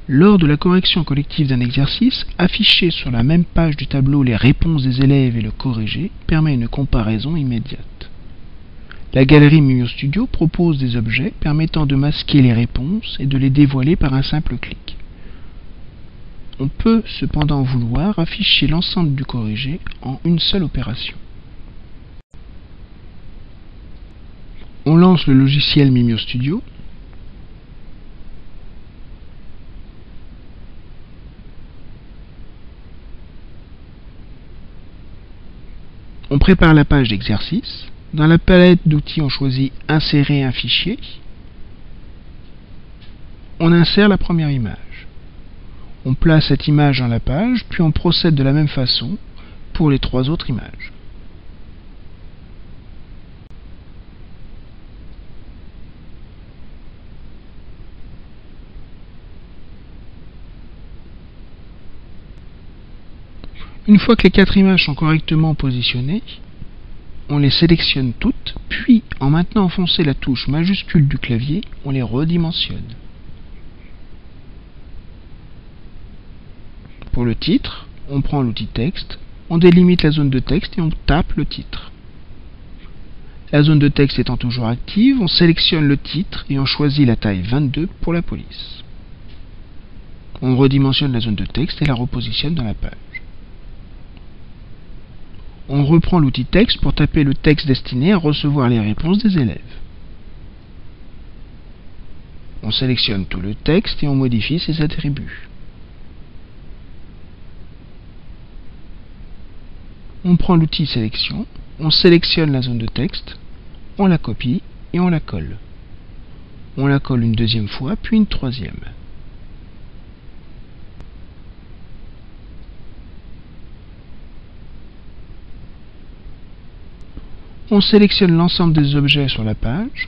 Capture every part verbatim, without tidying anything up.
Lors de la correction collective d'un exercice, afficher sur la même page du tableau les réponses des élèves et le corrigé permet une comparaison immédiate. La galerie MimioStudio propose des objets permettant de masquer les réponses et de les dévoiler par un simple clic. On peut cependant vouloir afficher l'ensemble du corrigé en une seule opération. On lance le logiciel MimioStudio. On prépare la page d'exercice. Dans la palette d'outils, on choisit « Insérer un fichier ». On insère la première image. On place cette image dans la page, puis on procède de la même façon pour les trois autres images. Une fois que les quatre images sont correctement positionnées, on les sélectionne toutes, puis en maintenant enfoncé la touche majuscule du clavier, on les redimensionne. Pour le titre, on prend l'outil texte, on délimite la zone de texte et on tape le titre. La zone de texte étant toujours active, on sélectionne le titre et on choisit la taille vingt-deux pour la police. On redimensionne la zone de texte et la repositionne dans la page. On reprend l'outil texte pour taper le texte destiné à recevoir les réponses des élèves. On sélectionne tout le texte et on modifie ses attributs. On prend l'outil sélection, on sélectionne la zone de texte, on la copie et on la colle. On la colle une deuxième fois, puis une troisième. On sélectionne l'ensemble des objets sur la page,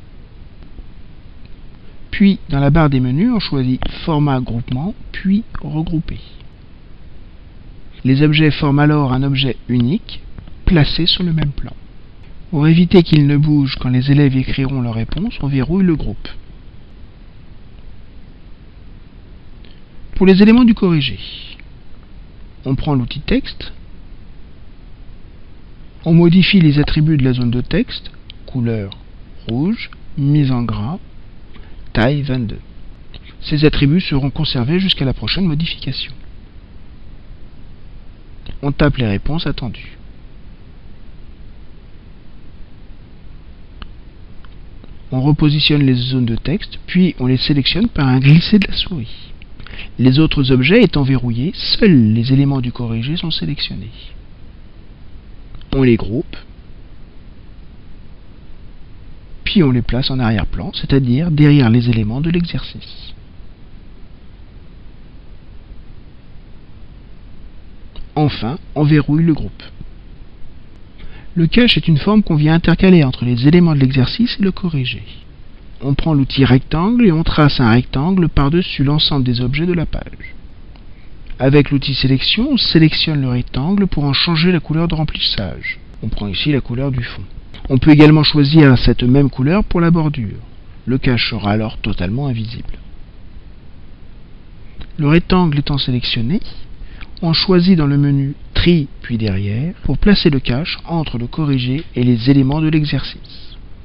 puis dans la barre des menus, on choisit Format groupement, puis Regrouper. Les objets forment alors un objet unique, placé sur le même plan. Pour éviter qu'ils ne bougent quand les élèves écriront leurs réponses, on verrouille le groupe. Pour les éléments du corrigé, on prend l'outil texte, on modifie les attributs de la zone de texte, couleur rouge, mise en gras, taille vingt-deux. Ces attributs seront conservés jusqu'à la prochaine modification. On tape les réponses attendues. On repositionne les zones de texte, puis on les sélectionne par un glisser de la souris. Les autres objets étant verrouillés, seuls les éléments du corrigé sont sélectionnés. On les groupe, puis on les place en arrière-plan, c'est-à-dire derrière les éléments de l'exercice. Enfin, on verrouille le groupe. Le cache est une forme qu'on vient intercaler entre les éléments de l'exercice et le corrigé. On prend l'outil rectangle et on trace un rectangle par-dessus l'ensemble des objets de la page. Avec l'outil sélection, on sélectionne le rectangle pour en changer la couleur de remplissage. On prend ici la couleur du fond. On peut également choisir cette même couleur pour la bordure. Le cache sera alors totalement invisible. Le rectangle étant sélectionné, on choisit dans le menu Tri puis Derrière pour placer le cache entre le corrigé et les éléments de l'exercice.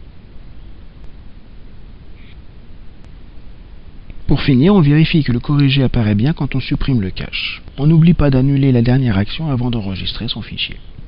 Pour finir, on vérifie que le corrigé apparaît bien quand on supprime le cache. On n'oublie pas d'annuler la dernière action avant d'enregistrer son fichier.